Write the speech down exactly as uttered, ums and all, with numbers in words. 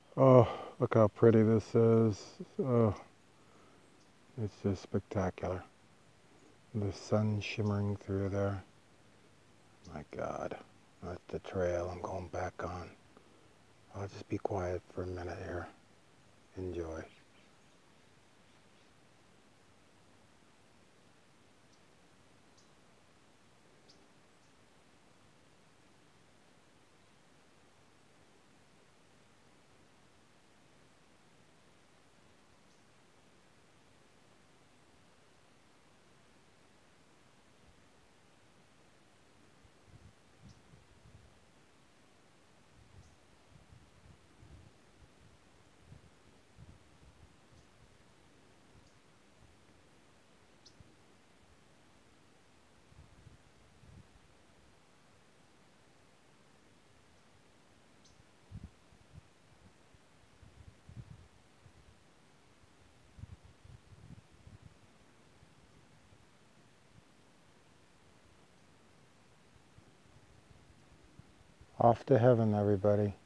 Oh, look how pretty this is. Oh, it's just spectacular. The sun shimmering through there. My God, that's the trail I'm going back on. I'll just be quiet for a minute here. Enjoy. Off to heaven, everybody.